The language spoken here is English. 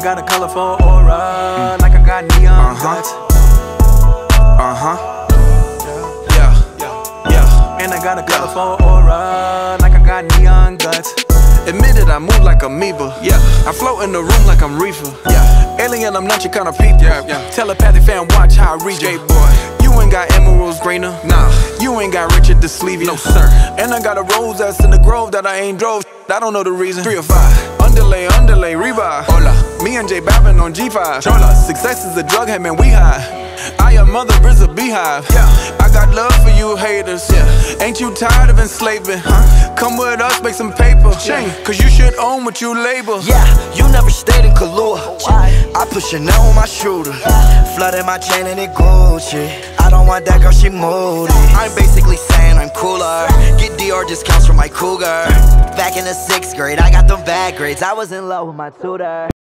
got a colorful aura, like I got neon guts. And I got a colorful aura, like I got neon guts. Admit it, I move like amoeba. I float in the room like I'm reefer. Alien, I'm not your kind of people. Telepathic fan, watch how I read you. Boy, you ain't got emeralds greener. Nah, you ain't got Richard the Sleevey. No sir. And I got a rose that's in the grove that I ain't drove. I don't know the reason. 3 or 5. Underlay, revive. Hola. Me and J Balvin on G5. Chola. Success is a drug, hey man, we high. I am mother is a beehive. I got love for you haters. Ain't you tired of enslaving? Come with us, make some paper. Cause you should own what you label. You never stayed in Kahlua. I put Chanel on my shooter. Flooded my chain and it Gucci. I don't want that girl, she moody. I'm basically saying I'm cooler. Get Dior discounts from my cougar. Back in the 6th grade, I got them bad grades. I was in love with my tutor.